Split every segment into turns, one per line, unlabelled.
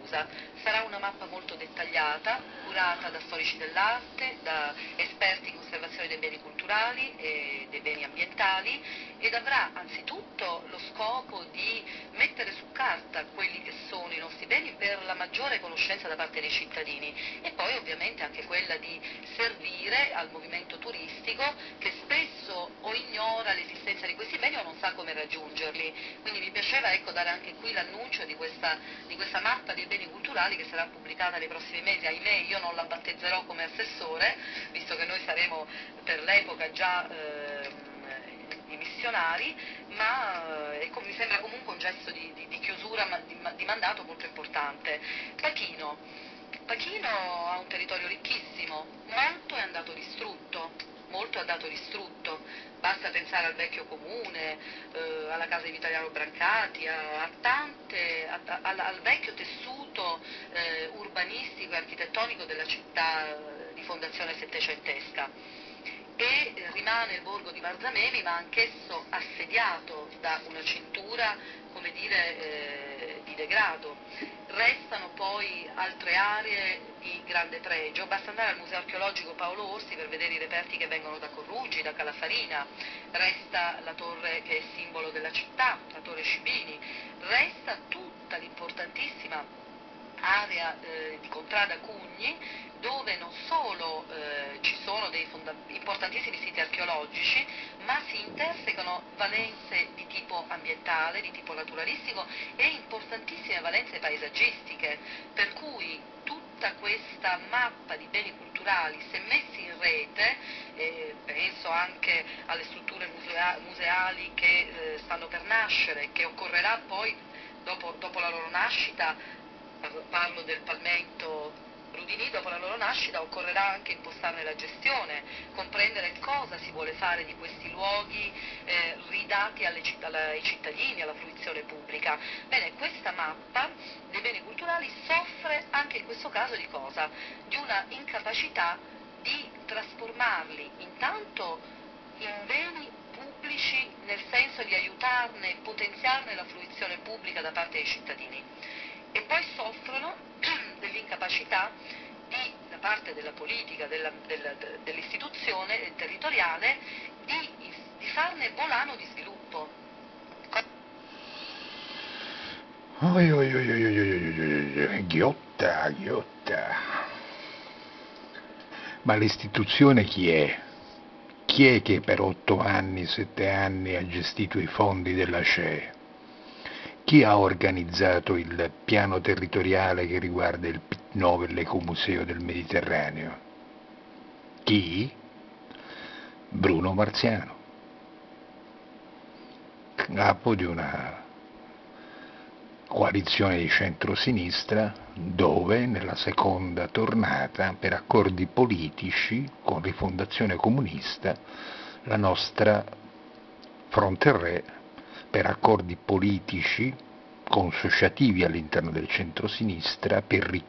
diffusa. Sarà una mappa molto dettagliata, curata da storici dell'arte, da esperti in conservazione dei beni culturali e dei beni ambientali, ed avrà anzitutto lo scopo di mettere su carta quelli che sono i nostri beni per la maggiore conoscenza da parte dei cittadini, e poi ovviamente anche quella di servire al movimento turistico, che spesso o ignora l'esistenza di questi beni o non sa come raggiungerli. Quindi mi piaceva, ecco, dare anche qui l'annuncio di questa mappa dei beni culturali, che sarà pubblicata nei prossimi mesi. Ahimè, io non la battezzerò come assessore, visto che noi saremo per l'epoca già i missionari, ma ecco, mi sembra comunque un gesto di chiusura di mandato molto importante. Pachino ha un territorio ricchissimo, molto è andato distrutto, basta pensare al vecchio comune, alla casa di Vitaliano Brancati, al vecchio tessuto urbanistico e architettonico della città di fondazione settecentesca. E rimane il borgo di Marzamemi, ma anch'esso assediato da una cintura, come dire, di degrado. Restano poi altre aree di grande pregio, basta andare al Museo Archeologico Paolo Orsi per vedere i reperti che vengono da Corruggi, da Calafarina, resta la torre che è simbolo della città, la torre Scibini, resta tutta l'importantissima area di Contrada Cugni, dove non solo ci sono dei importantissimi siti archeologici, ma si intersecano valenze di tipo ambientale, di tipo naturalistico e importantissime valenze paesaggistiche, per cui tutta questa mappa di beni culturali, se messi in rete, penso anche alle strutture museali che stanno per nascere, che occorrerà poi, dopo la loro nascita, parlo del Palmento Rudinì, dopo la loro nascita occorrerà anche impostarne la gestione, comprendere cosa si vuole fare di questi luoghi ridati ai cittadini, alla fruizione pubblica. Bene, questa mappa dei beni culturali soffre anche in questo caso di cosa? Di una incapacità di trasformarli intanto in beni pubblici, nel senso di aiutarne e potenziarne la fruizione pubblica da parte dei cittadini, e poi soffrono dell'incapacità da parte della politica, dell'istituzione territoriale, di farne volano di sviluppo.
Oi, oi, oi, oi, oi, oi, oi, ghiotta, ghiotta. Ma l'istituzione chi è? Chi è che per 8 anni, 7 anni ha gestito i fondi della CEE? Chi ha organizzato il piano territoriale che riguarda il P9 e l'Ecomuseo del Mediterraneo? Chi? Bruno Marziano, capo di una coalizione di centrosinistra dove nella seconda tornata, per accordi politici con Rifondazione Comunista, la nostra Fronte Re, per accordi politici consociativi all'interno del centrosinistra,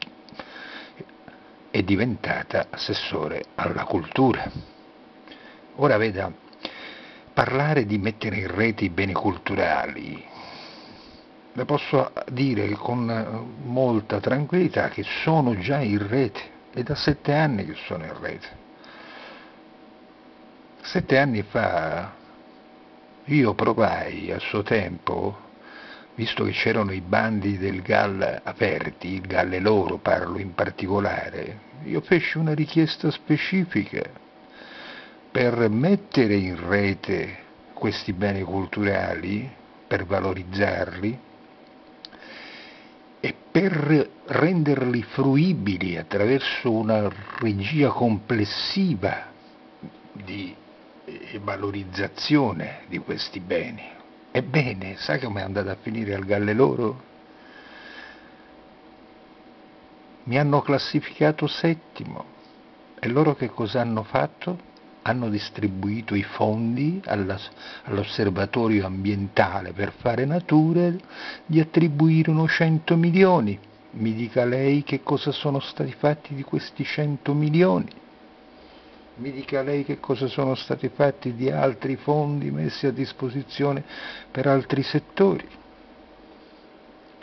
è diventata assessore alla cultura. Ora veda, parlare di mettere in rete i beni culturali, le posso dire con molta tranquillità che sono già in rete, è da 7 anni che sono in rete. 7 anni fa io provai a suo tempo, visto che c'erano i bandi del GAL aperti, il Galle Loro parlo in particolare, io feci una richiesta specifica per mettere in rete questi beni culturali, per valorizzarli e per renderli fruibili attraverso una regia complessiva di valorizzazione di questi beni. Ebbene, sa come è andata a finire al Galle Loro? Mi hanno classificato 7º. E loro che cosa hanno fatto? Hanno distribuito i fondi all'osservatorio ambientale per fare natura, gli attribuirono 100 milioni. Mi dica lei che cosa sono stati fatti di questi 100 milioni. Mi dica lei che cosa sono stati fatti di altri fondi messi a disposizione per altri settori.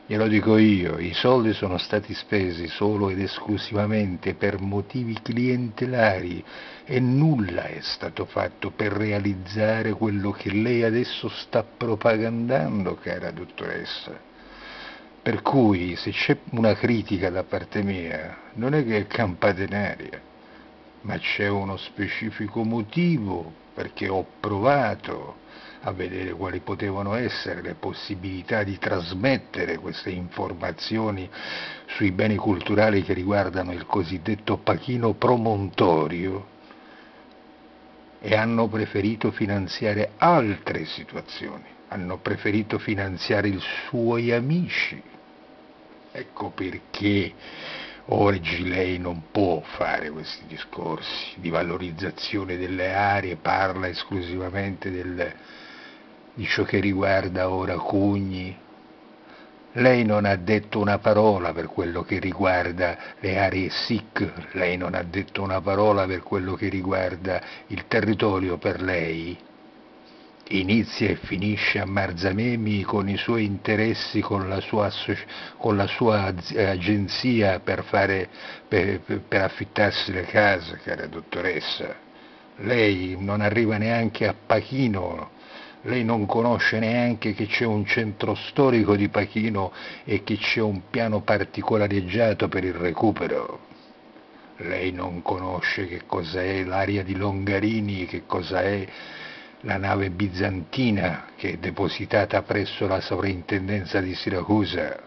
Glielo dico io, i soldi sono stati spesi solo ed esclusivamente per motivi clientelari e nulla è stato fatto per realizzare quello che lei adesso sta propagandando, cara dottoressa. Per cui se c'è una critica da parte mia, non è che è campata in aria, ma c'è uno specifico motivo perché ho provato a vedere quali potevano essere le possibilità di trasmettere queste informazioni sui beni culturali che riguardano il cosiddetto Pachino Promontorio e hanno preferito finanziare altre situazioni, hanno preferito finanziare i suoi amici. Ecco perché oggi lei non può fare questi discorsi di valorizzazione delle aree, parla esclusivamente di ciò che riguarda ora Cugni. Lei non ha detto una parola per quello che riguarda le aree SIC, lei non ha detto una parola per quello che riguarda il territorio. Per lei inizia e finisce a Marzamemi con i suoi interessi, con la sua agenzia per affittarsi le case, cara dottoressa. Lei non arriva neanche a Pachino, lei non conosce neanche che c'è un centro storico di Pachino e che c'è un piano particolareggiato per il recupero. Lei non conosce che cos'è l'area di Longarini, che cosa è la nave bizantina che è depositata presso la sovrintendenza di Siracusa.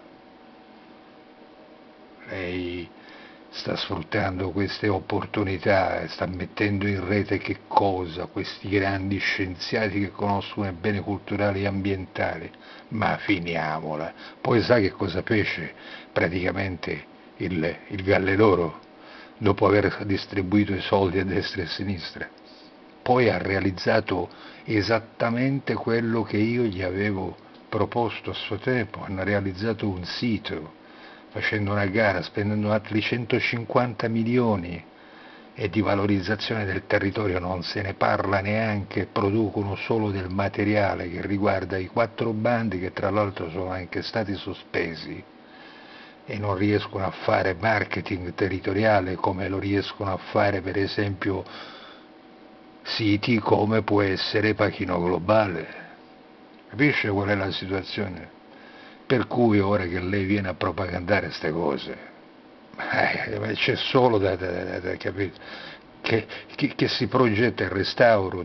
Lei sta sfruttando queste opportunità e sta mettendo in rete che cosa? Questi grandi scienziati che conoscono i beni culturali e ambientali. Ma finiamola. Poi sa che cosa fece praticamente il Galleroro dopo aver distribuito i soldi a destra e a sinistra? Poi ha realizzato esattamente quello che io gli avevo proposto a suo tempo, hanno realizzato un sito facendo una gara, spendendo altri 150 milioni e di valorizzazione del territorio non se ne parla neanche, producono solo del materiale che riguarda i 4 bandi che tra l'altro sono anche stati sospesi e non riescono a fare marketing territoriale come lo riescono a fare per esempio siti come può essere Pachino Globale. Capisce qual è la situazione? Per cui ora che lei viene a propagandare queste cose, c'è solo da capire che si progetta il restauro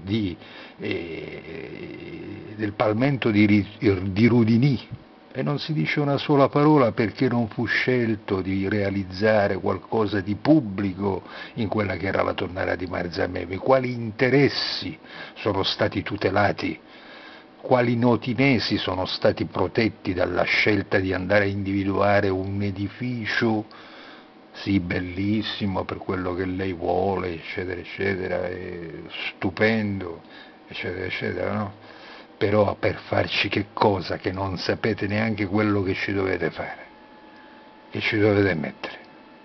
del palmento di Rudinì e non si dice una sola parola perché non fu scelto di realizzare qualcosa di pubblico in quella che era la tonnara di Marzamemi, quali interessi sono stati tutelati, quali notinesi sono stati protetti dalla scelta di andare a individuare un edificio, sì, bellissimo per quello che lei vuole, eccetera, eccetera, stupendo, eccetera, eccetera, no? Però per farci che cosa? Che non sapete neanche quello che ci dovete fare, che ci dovete mettere,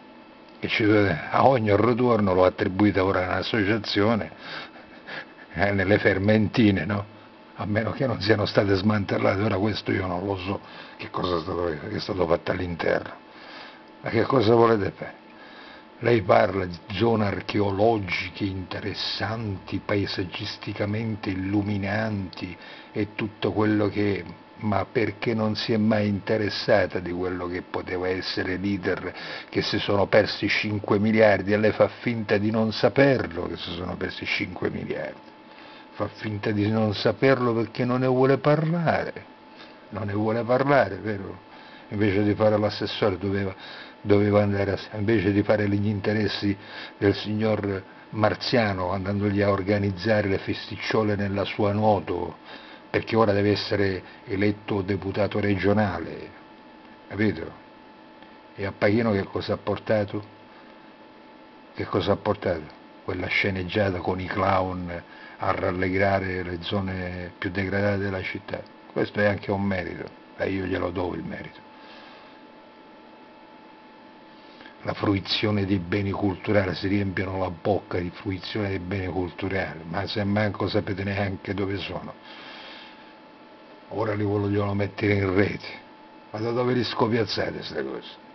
a ogni ritorno lo attribuite ora a un'associazione, nelle fermentine, no? A meno che non siano state smantellate, ora questo io non lo so che cosa che è stato fatto all'interno. Ma che cosa volete fare? Lei parla di zone archeologiche interessanti, paesaggisticamente illuminanti e tutto quello che è, ma perché non si è mai interessata di quello che poteva essere l'iter che si sono persi 5 miliardi e lei fa finta di non saperlo che si sono persi 5 miliardi. Fa finta di non saperlo perché non ne vuole parlare, non ne vuole parlare, vero? Invece di fare l'assessore doveva andare, invece di fare gli interessi del signor Marziano, andandogli a organizzare le festicciole nella sua Noto, perché ora deve essere eletto deputato regionale, capito? E a Pachino che cosa ha portato? Che cosa ha portato? Quella sceneggiata con i clown a rallegrare le zone più degradate della città. Questo è anche un merito, e io glielo do il merito. La fruizione dei beni culturali, si riempiono la bocca di fruizione dei beni culturali, ma se manco sapete neanche dove sono. Ora li vogliono mettere in rete. Ma da dove li scopiazzate queste cose?